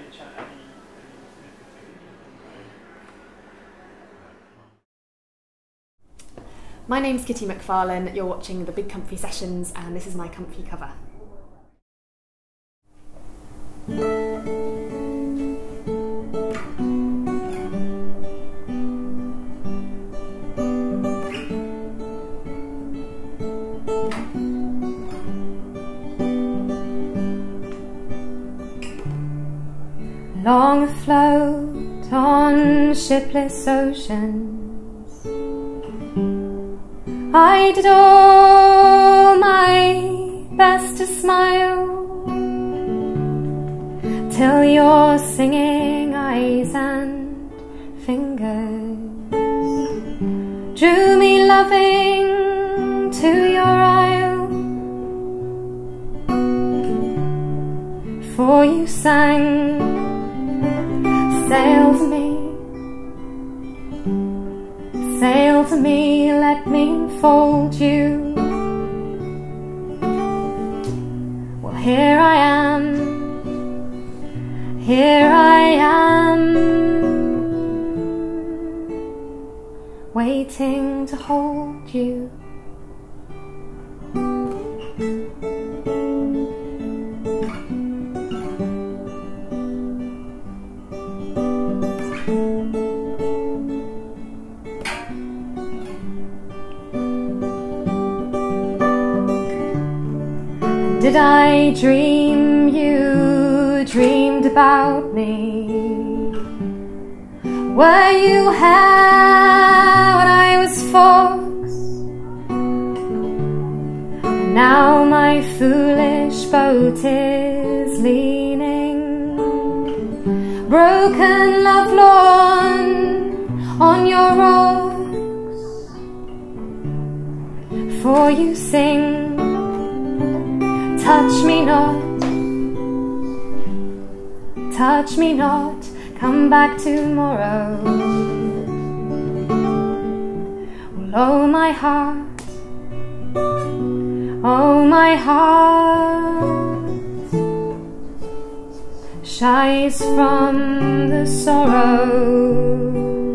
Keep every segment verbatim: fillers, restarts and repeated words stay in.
My name's Kitty Macfarlane, you're watching the Big Comfy Sessions and this is my comfy cover. Long afloat on shipless oceans, I did all my best to smile, till your singing eyes and fingers drew me loving to your isle. For you sang, sail to me, sail to me, let me enfold you. Well, here I am, here I am, waiting to hold you. Did I dream you dreamed about me? Were you here when I was fox? Now my foolish boat is leaning, broken lovelorn on your rocks. For you sing, touch me not, touch me not, come back tomorrow. Well, oh my heart, oh my heart, shies from the sorrow.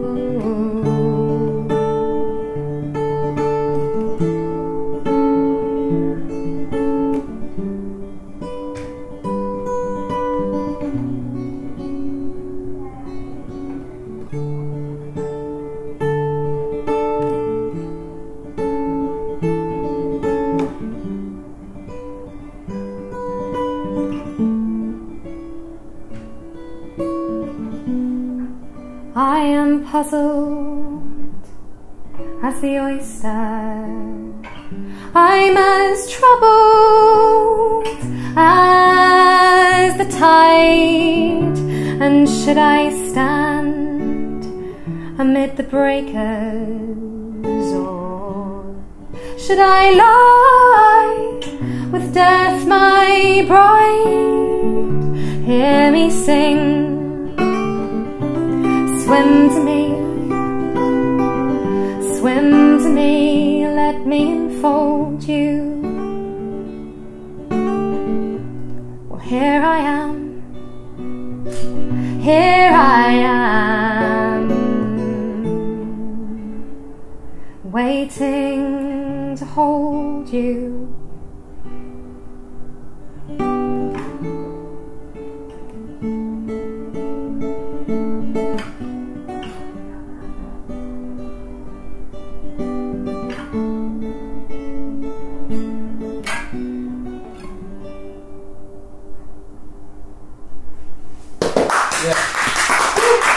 I am puzzled as the oyster, I'm as troubled as the tide, and should I stand amid the breakers, or should I lie with death my bride? Hear me sing, swim to me, swim to me, let me enfold you. Well, here I am, here I am, waiting to hold you. Yeah.